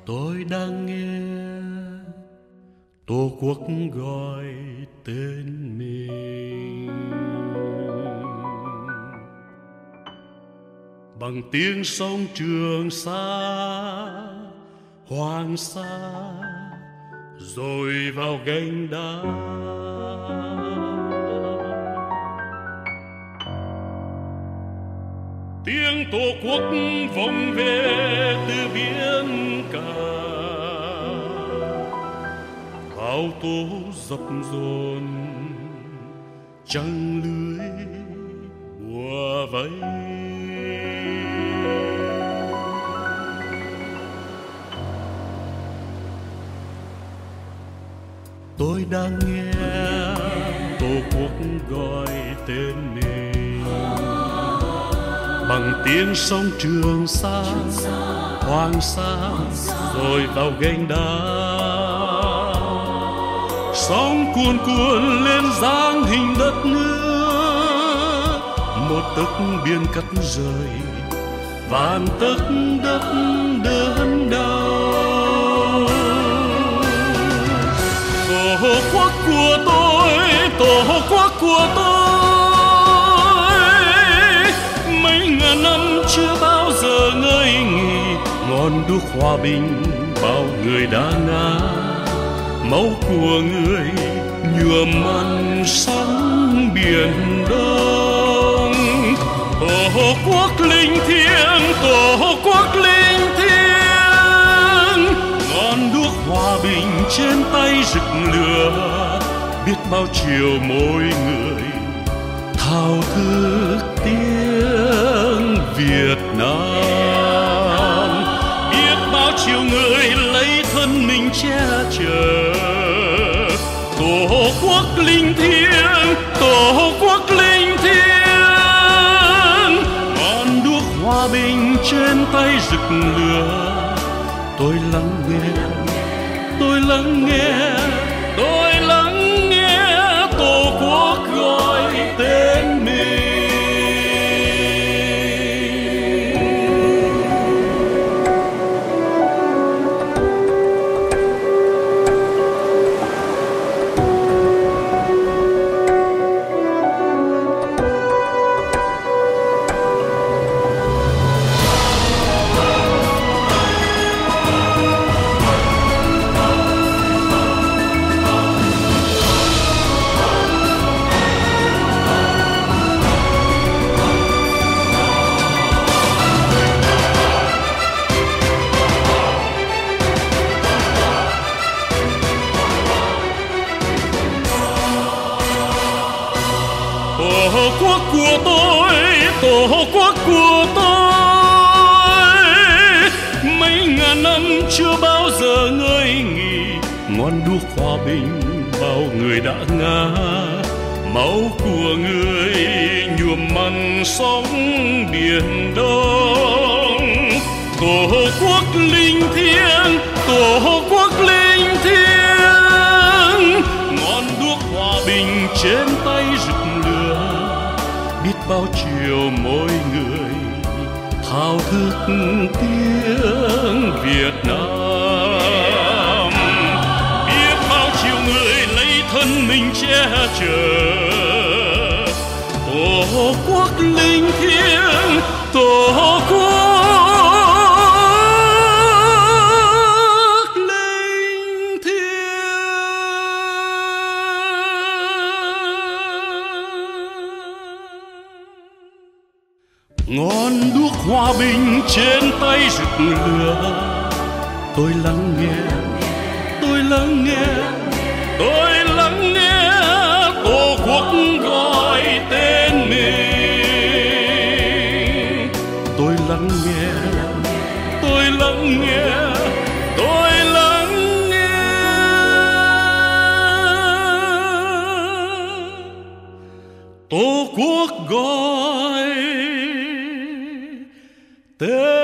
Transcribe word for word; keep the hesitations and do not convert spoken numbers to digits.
Tôi đang nghe Tổ quốc gọi tên mình bằng tiếng sông Trường Sa, Hoàng Sa, rồi vào gành đá. Tiếng Tổ quốc vọng về từ biển cả, bão tố dập dồn trăng lưới bùa vây. Tôi đang nghe Tổ quốc gọi tên mình bằng tiếng sông Trường Sa, Hoàng Sa, rồi vào gành đá. Sóng cuồn cuộn lên dáng hình đất nước, một tấc biển cắt rời, vạn tấc đất đớn đau. Tổ quốc của tôi, Tổ quốc của tôi, mấy ngàn năm chưa bao giờ ngơi nghỉ. Ngọn đuốc hòa bình bao người đã ngã, máu của người nhuộm mặn sóng biển Đông. Tổ quốc linh thiêng, Tổ quốc linh thiêng, ngọn đuốc hòa bình trên tay rực lửa, biết bao chiều mỗi người thao thức tiếng Việt Nam. Biết bao chiều người lấy thân mình che chở. Tổ quốc linh thiêng, Tổ quốc linh thiêng, ngọn đuốc hòa bình trên tay rực lửa. Tôi lắng nghe, tôi lắng nghe, tôi lắng nghe Tổ quốc gọi tên mình. Tổ quốc của tôi, Tổ quốc của tôi, mấy ngàn năm chưa bao giờ ngơi nghỉ. Ngọn đuốc hòa bình bao người đã ngã, máu của người nhuộm mặn sóng biển Đông. Tổ quốc linh thiêng, Tổ quốc linh thiêng, ngọn đuốc hòa bình trên tay rực lửa. Biết bao chiều mỗi người thao thức tiếng Việt Nam. Biết bao chiều người lấy thân mình che chở. Tổ quốc linh thiêng, Tổ quốc ngọn đuốc hòa bình trên tay rực lửa. Tôi lắng nghe, tôi lắng nghe, tôi lắng nghe Tổ quốc gọi tên mình. Tôi lắng nghe, tôi lắng nghe, tôi lắng nghe Tổ quốc gọi tên